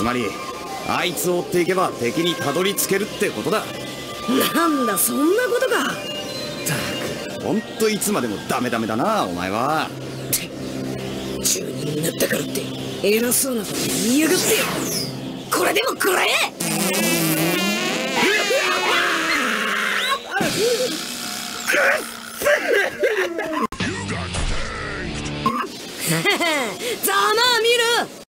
まりあいつを追っていけば敵にたどり着けるってことだ。 なんだそんなことか。 ったくほんといつまでもダメだなお前は。 中人になったからって偉そうなこと言いやがって。これでも食らえ。ざまあ見る。